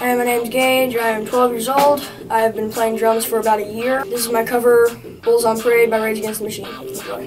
Hi, my name's Gage. I am 12 years old. I have been playing drums for about a year. This is my cover, Bulls on Parade by Rage Against the Machine. Enjoy.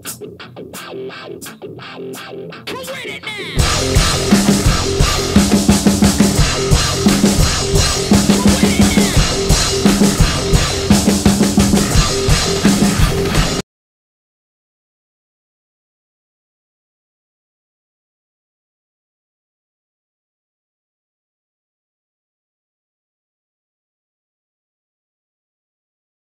Come with it now!